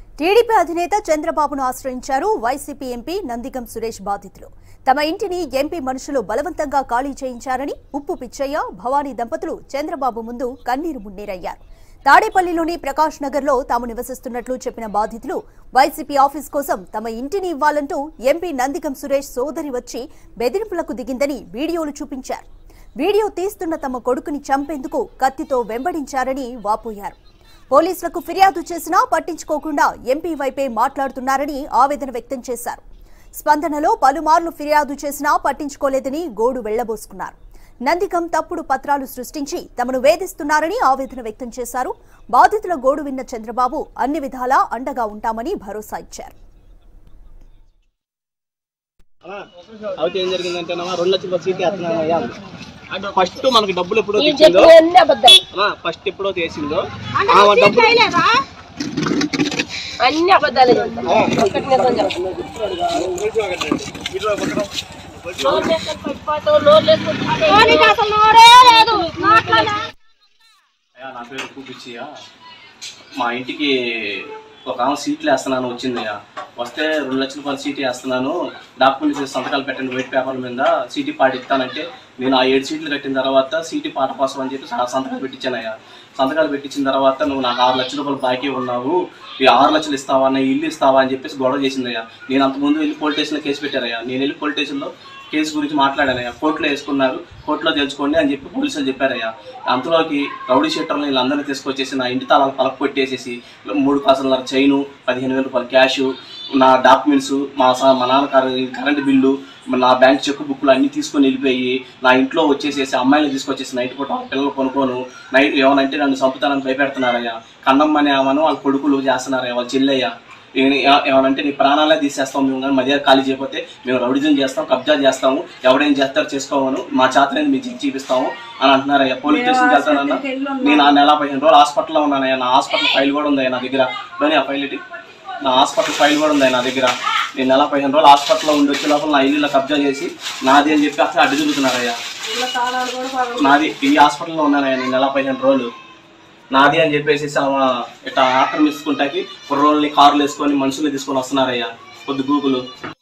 TDP అధినేత చంద్రబాబును ఆశ్రయించారు వైసీపీ ఎంపీ నందిగం సురేష్ బాధితులు. తమ ఇంటిని ఎంపీ మనుషులు బలవంతంగా ఖాళీ చేయించారని ఉప్పు పిచ్చయ్య, భవానీ దంపతులు చంద్రబాబు ముందు కన్నీరు మున్నీరయ్యారు. తాడేపల్లిలోని ప్రకాష్ నగర్లో తాము నివసిస్తున్నట్లు చెప్పిన బాధితులు వైసీపీ ఆఫీస్ కోసం తమ ఇంటిని ఇవ్వాలంటూ ఎంపీ నందిగం సురేష్ సోదరి వచ్చి బెదిరింపులకు దిగిందని వీడియోలు చూపించారు. వీడియో తీస్తున్న తమ కొడుకుని చంపేందుకు కత్తితో వెంబడించారని వాపోయారు. పోలీసులకు ఫిర్యాదు చేసినా పట్టించుకోకుండా ఎంపీ వైపే మాట్లాడుతున్నారని ఆవేదన వ్యక్తం చేశారు. స్పందనలో పలుమార్లు ఫిర్యాదు చేసినా పట్టించుకోలేదని గోడు వెళ్లబోసుకున్నారు. నందిగం తప్పుడు పత్రాలు సృష్టించి తమను వేధిస్తున్నారని ఆవేదన వ్యక్తం చేశారు. బాధితుల గోడు విన్న చంద్రబాబు అన్ని విధాలా అండగా ఉంటామని భరోసా ఇచ్చారు. ఫస్ట్ మనకి డబ్బులు ఎప్పుడో తెచ్చిందో ఫస్ట్ ఎప్పుడో చేసిందో అన్ని అబద్ధాలు నా పేరు కూపిచ్చియా. మా ఇంటికి ఒక ఆమె సీట్లు వేస్తున్నాను వచ్చిందయ్యా. వస్తే 2 లక్షల రూపాయలు సీటీ వేస్తున్నాను, డాక్యుమెంట్స్ సంతకాలు పెట్టండి వైట్ పేపర్ల మీద, సీటీ పాట ఇస్తానంటే నేను ఆ 7 సీట్లు కట్టిన తర్వాత సీటీ పాట కోసం అని చెప్పి సంతకాలు పెట్టించానయ్యా. సంతకాలు పెట్టించిన తర్వాత నువ్వు నాకు 6 లక్షల రూపాయలు బాకీ ఉన్నావు, ఈ 6 లక్షలు ఇస్తావా, నా ఇల్లు ఇస్తావా అని చెప్పేసి గొడవ చేసిందయ్యా. నేను అంతకుముందు వెళ్ళి పోలీస్ స్టేషన్లో కేసు పెట్టారయ్యా. నేను వెళ్ళి పోలీస్ స్టేషన్లో కేసు గురించి మాట్లాడానయ్యా. కోర్టులో వేసుకున్నారు, కోర్టులో తెలుసుకోండి అని చెప్పి పోలీసులు చెప్పారయ్యా. అంతలోకి రౌడీ షీటర్లు వీళ్ళందరినీ తీసుకొచ్చేసి నా ఇంటి తాళాలు పలక కొట్టేసేసి 3 కాసుల చైను, 15,000 రూపాయలు క్యాష్, నా డాక్యుమెంట్స్, మా నాన్న కరెంటు బిల్లు, నా బ్యాంక్ చెక్ బుక్లు అన్నీ తీసుకొని వెళ్ళిపోయి నా ఇంట్లో వచ్చేసేసి అమ్మాయిని తీసుకొచ్చేసి నైట్ పూట పిల్లలు కొనుక్కోను నైట్ ఏమనంటే నన్ను చంపుతానని భయపెడుతున్నారయ్యా. కన్నమ్మని ఏమను వాళ్ళ కొడుకులు చేస్తున్నారయ్యా, వాళ్ళ చెల్లెయ్యా. ఏమనంటే నీ ప్రాణాలే తీసేస్తాం మేము, కానీ మధ్య ఖాళీ చేయకపోతే మేము రౌడిజం చేస్తాం, కబ్జా చేస్తాము, ఎవడేం చేస్తారో చేసుకోమను, మా చేతనేది మేము చెక్ చూపిస్తాము అని అంటున్నారయ్యా. పోలీస్ స్టేషన్కి వెళ్తానన్నా నేను ఆ నెల 15 రోజులు హాస్పిటల్లో ఉన్నానయ్యా. నా హాస్పిటల్ ఫైల్ కూడా ఉందయ్యా నా దగ్గర. కానీ ఆ ఫైల్ నా హాస్పిటల్ ఫైల్ కూడా ఉందయ్యా నా దగ్గర. నేను నెల 15 రోజులు హాస్పిటల్లో ఉండి వచ్చే లోపల నా ఇల్లు కబ్జా చేసి నాది అని చెప్పి అసలు అడ్డు తిరుగుతున్నారయ్యా. నాది ఈ హాస్పిటల్లో ఉన్నానయ్యా నేను నెల 15 రోజులు. నాది అని చెప్పేసి ఇట్లా ఆక్రమించుకుంటాకి కుర్రోళ్ళని కార్లు వేసుకొని మనుషుల్ని తీసుకొని వస్తున్నారయ్యా కొద్ది గూగులు.